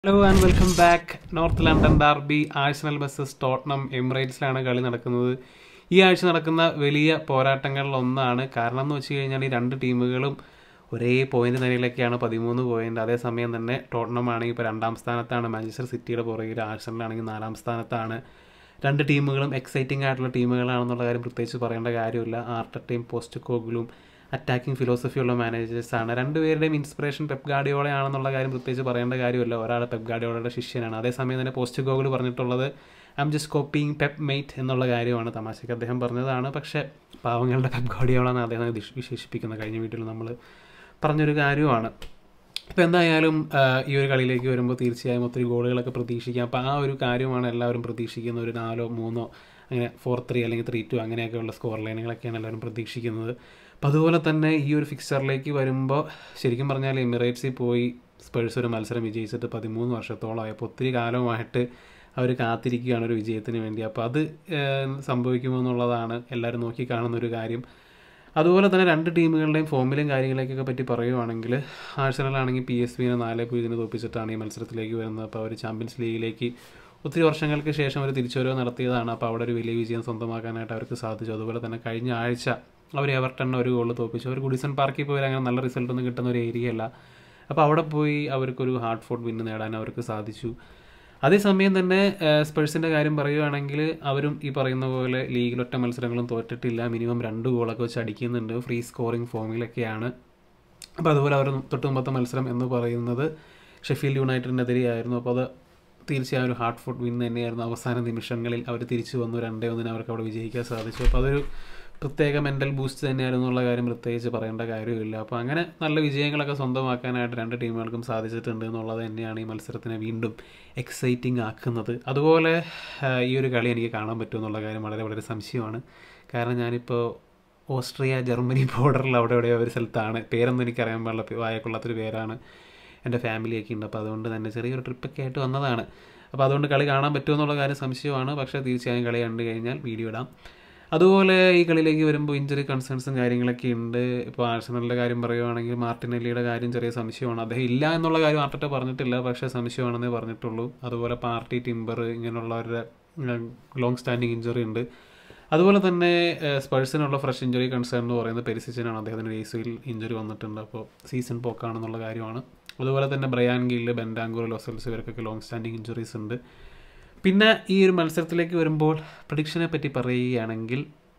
Hello and welcome back. North London Derby, Arsenal vs Tottenham എമിറേറ്റ്സിലാണ് കളി നടക്കുന്നത്. ഈ ആഴ്ച നടക്കുന്ന വലിയ പോരാട്ടങ്ങളിൽ ഒന്നാണ്. കാരണം എന്ന് വെച്ച് കഴിഞ്ഞാൽ ഈ രണ്ട് ടീമുകളും ഒരേ പോയിന്റ് നിലയിലേക്കാണ്, 13 പോയിന്റ്. അതേസമയം തന്നെ ടോട്ടനം ആണെങ്കിൽ ഇപ്പോൾ 2ാം സ്ഥാനത്താണ്, മാഞ്ചസ്റ്റർ സിറ്റിയുടെ പുറകിൽ. ആഴ്സണലാണെങ്കിൽ 4ാം സ്ഥാനത്താണ്. രണ്ട് ടീമുകളും എക്സൈറ്റിംഗ് ആയിട്ടുള്ള ടീമുകളാണെന്നുള്ള കാര്യം പ്രത്യേകിച്ച് പറയേണ്ട കാര്യമില്ല. ആർട്ടറ്റയും പോസ്റ്റ്കോഗ്ലും അറ്റാക്കിംഗ് ഫിലോസഫിയുള്ള മാനേജേഴ്സാണ്. രണ്ടുപേരുടെയും ഇൻസ്പിറേഷൻ പെപ്പ് ഗാർഡിയോളയാണെന്നുള്ള കാര്യം പ്രത്യേകിച്ച് പറയേണ്ട കാര്യമില്ല. ഒരാൾ പെപ്പ് ഗാർഡിയോളയുടെ ശിഷ്യനാണ്. അതേസമയം തന്നെ പോസ്റ്റ്കോഗ്ൽ പറഞ്ഞിട്ടുള്ളത് I'm just copying Pep mate എന്നുള്ള കാര്യമാണ്. തമാശയ്ക്ക് അദ്ദേഹം പറഞ്ഞതാണ്, പക്ഷേ പാവങ്ങളുടെ പെപ്പ് ഗാർഡിയോള എന്ന് അദ്ദേഹം വിശേഷിപ്പിക്കുന്ന കഴിഞ്ഞ വീട്ടിൽ നമ്മൾ പറഞ്ഞൊരു കാര്യമാണ്. അപ്പോൾ എന്തായാലും ഈ ഒരു കളിയിലേക്ക് വരുമ്പോൾ തീർച്ചയായും ഒത്തിരി ഗോളുകളൊക്കെ പ്രതീക്ഷിക്കാം. അപ്പോൾ ആ ഒരു കാര്യമാണ് എല്ലാവരും പ്രതീക്ഷിക്കുന്ന. ഒരു 4-3 അങ്ങനെ 4-3 അല്ലെങ്കിൽ 3-2 അങ്ങനെയൊക്കെയുള്ള സ്കോർ ലൈനുകളൊക്കെയാണ് എല്ലാവരും പ്രതീക്ഷിക്കുന്നത്. അപ്പോൾ അതുപോലെ തന്നെ ഈ ഒരു ഫിക്സറിലേക്ക് വരുമ്പോൾ ശരിക്കും പറഞ്ഞാൽ എമിറേറ്റ്സിൽ പോയി സ്പേഴ്സ് ഒരു മത്സരം വിജയിച്ചിട്ട് 13 വർഷത്തോളമായി. അപ്പോൾ ഒത്തിരി കാലമായിട്ട് അവർ കാത്തിരിക്കുകയാണ് ഒരു വിജയത്തിന് വേണ്ടി. അപ്പോൾ അത് സംഭവിക്കുമോ എന്നുള്ളതാണ് എല്ലാവരും നോക്കി കാണുന്നൊരു കാര്യം. അതുപോലെ തന്നെ രണ്ട് ടീമുകളുടെയും ഫോമിലും കാര്യങ്ങളിലേക്കൊക്കെ പറ്റി പറയുവാണെങ്കിൽ, ആഴ്സണലാണെങ്കിൽ PSVനെ 4-0 തോൽപ്പിച്ചിട്ടാണ് ഈ മത്സരത്തിലേക്ക് വരുന്നത്. അപ്പോൾ അവർ ചാമ്പ്യൻസ് ലീഗിലേക്ക് ഒത്തിരി വർഷങ്ങൾക്ക് ശേഷം ഒരു തിരിച്ചുവരവ് നടത്തിയതാണ്. അപ്പോൾ അവിടെ ഒരു വലിയ വിജയം സ്വന്തമാക്കാനായിട്ട് അവർക്ക് സാധിച്ചു. അതുപോലെ തന്നെ കഴിഞ്ഞ ആഴ്ച അവർ എവർട്ടണിനെ ഒരു ഗോൾ തോൽപ്പിച്ചു. അവർ ഗുഡിസൺ പാർക്കിൽ പോയി അങ്ങനെ നല്ല റിസൾട്ടൊന്നും കിട്ടുന്ന ഒരു ഏരിയയല്ല. അപ്പോൾ അവിടെ പോയി അവർക്കൊരു ഹാർഡ് ഫോർട്ട് വിന്ന് നേടാൻ അവർക്ക് സാധിച്ചു. അതേസമയം തന്നെ സ്പേഴ്സിൻ്റെ കാര്യം പറയുകയാണെങ്കിൽ, അവരും ഈ പറയുന്ന പോലെ ലീഗിൽ ഒറ്റ മത്സരങ്ങളും തോറ്റിട്ടില്ല. മിനിമം 2 ഗോളൊക്കെ വെച്ച് അടിക്കുന്നുണ്ട്. ഫ്രീ സ്കോറിംഗ് ഫോമിലൊക്കെയാണ്. അപ്പോൾ അതുപോലെ അവർ തൊട്ട് മുമ്പത്തെ മത്സരം എന്ന് പറയുന്നത് ഷെഫീൽഡ് യുണൈറ്റഡിനെതിരെയായിരുന്നു. അപ്പോൾ അത് തീർച്ചയായും ഒരു ഹാർഡ് ഫോർട്ട് വിൻ തന്നെയായിരുന്നു. അവസാന നിമിഷങ്ങളിൽ അവർ തിരിച്ചു വന്നു. 2-1 അവർക്ക് അവിടെ വിജയിക്കാൻ സാധിച്ചു. അപ്പോൾ അതൊരു പ്രത്യേക മെൻ്റൽ ബൂസ്റ്റ് തന്നെയായിരുന്നു എന്നുള്ള കാര്യം പ്രത്യേകിച്ച് പറയേണ്ട കാര്യമില്ല. അപ്പോൾ അങ്ങനെ നല്ല വിജയങ്ങളൊക്കെ സ്വന്തമാക്കാനായിട്ട് രണ്ട് ടീമുകൾക്കും സാധിച്ചിട്ടുണ്ട് എന്നുള്ളത് തന്നെയാണ് ഈ മത്സരത്തിനെ വീണ്ടും എക്സൈറ്റിംഗ് ആക്കുന്നത്. അതുപോലെ ഈ ഒരു കളി എനിക്ക് കാണാൻ പറ്റുമെന്നുള്ള കാര്യം വളരെ വളരെ സംശയമാണ്. കാരണം ഞാനിപ്പോൾ ഓസ്ട്രിയ ജർമ്മനി ബോർഡറിൽ അവിടെ എവിടെയോ ഒരു സ്ഥലത്താണ്. പേരൊന്നും എനിക്കറിയാൻ പാടില്ല, വായക്കൊള്ളാത്തൊരു പേരാണ്. എൻ്റെ ഫാമിലിയൊക്കെ ഉണ്ട്. അപ്പോൾ അതുകൊണ്ട് തന്നെ ചെറിയൊരു ട്രിപ്പൊക്കെ ആയിട്ട് വന്നതാണ്. അപ്പോൾ അതുകൊണ്ട് കളി കാണാൻ പറ്റുമെന്നുള്ള കാര്യം സംശയമാണ്. പക്ഷേ തീർച്ചയായും കളി കണ്ടു കഴിഞ്ഞാൽ വീഡിയോ ഇടാം. അതുപോലെ ഈ കളിയിലേക്ക് വരുമ്പോൾ ഇഞ്ചറി കൺസേൺസും കാര്യങ്ങളൊക്കെ ഉണ്ട്. ഇപ്പോൾ ആഴ്സണലിൻ്റെ കാര്യം പറയുകയാണെങ്കിൽ മാർട്ടിനെല്ലിയുടെ കാര്യം ചെറിയ സംശയമാണ്. അദ്ദേഹം ഇല്ല എന്നുള്ള കാര്യം ആർട്ടറ്റ പറഞ്ഞിട്ടില്ല, പക്ഷേ സംശയമാണെന്നേ പറഞ്ഞിട്ടുള്ളൂ. അതുപോലെ പാർട്ടി ടിംബർ ഇങ്ങനെയുള്ളവരുടെ ലോങ് സ്റ്റാൻഡിങ് ഇഞ്ചറി ഉണ്ട്. അതുപോലെ തന്നെ സ്പേഴ്സിനുള്ള ഫ്രഷ് ഇഞ്ചറി കൺസേൺ എന്ന് പറയുന്നത് പെരിസിച്ചിനാണ്. അദ്ദേഹത്തിന് ACL ഇഞ്ചറി വന്നിട്ടുണ്ട്. അപ്പോൾ സീസൺ പോക്കാണെന്നുള്ള കാര്യമാണ്. അതുപോലെ തന്നെ ബ്രയാൻ ഗില്ല്, ബെൻഡാങ്കോർ, ലോസൽസ് ഇവർക്കൊക്കെ ലോങ് സ്റ്റാൻഡിങ് ഇഞ്ചറീസ് ഉണ്ട്. പിന്നെ ഈ ഒരു മത്സരത്തിലേക്ക് വരുമ്പോൾ പ്രഡിക്ഷനെ പറ്റി പറയുകയാണെങ്കിൽ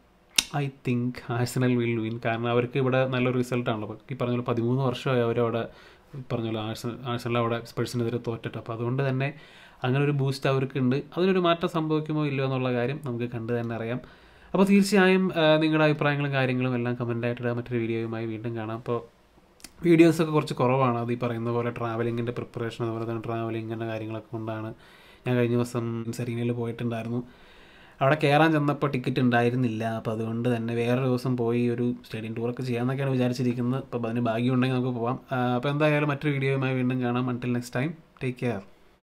I think Arsenal will win. കാരണം അവർക്ക് ഇവിടെ നല്ലൊരു റിസൾട്ടാണല്ലോ. ഈ പറഞ്ഞ പോലെ 13 വർഷമായി അവരവിടെ പറഞ്ഞ പോലെ ആഴ്സണൽ അവിടെ സ്പേഴ്സിനെതിരെ തോറ്റിട്ട്. അപ്പോൾ അതുകൊണ്ട് തന്നെ അങ്ങനെ ഒരു ബൂസ്റ്റ് അവർക്കുണ്ട്. അതിനൊരു മാറ്റം സംഭവിക്കുമോ ഇല്ലയോ എന്നുള്ള കാര്യം നമുക്ക് കണ്ടു തന്നെ അറിയാം. അപ്പോൾ തീർച്ചയായും നിങ്ങളുടെ അഭിപ്രായങ്ങളും കാര്യങ്ങളും എല്ലാം കമൻറ്റായിട്ടിടുക. മറ്റൊരു വീഡിയോയുമായി വീണ്ടും കാണാം. അപ്പോൾ വീഡിയോസൊക്കെ കുറച്ച് കുറവാണ്. അത് ഈ പറയുന്ന പോലെ ട്രാവലിങ്ങിൻ്റെ പ്രിപ്പറേഷൻ, അതുപോലെ തന്നെ ട്രാവലിങ്ങിൻ്റെ കാര്യങ്ങളൊക്കെ കൊണ്ടാണ്. ഞാൻ കഴിഞ്ഞ ദിവസം സെറീനയിൽ പോയിട്ടുണ്ടായിരുന്നു. അവിടെ കയറാൻ ചെന്നപ്പോൾ ടിക്കറ്റ് ഉണ്ടായിരുന്നില്ല. അപ്പോൾ അതുകൊണ്ട് തന്നെ വേറൊരു ദിവസം പോയി ഒരു സ്റ്റേഡിയം ടൂറൊക്കെ ചെയ്യാമെന്നൊക്കെയാണ് വിചാരിച്ചിരിക്കുന്നത്. അപ്പോൾ അതിന് ഭാഗ്യമുണ്ടെങ്കിൽ നമുക്ക് പോകാം. അപ്പോൾ എന്തായാലും മറ്റൊരു വീഡിയോയുമായി വീണ്ടും കാണാം. Until next time, take care.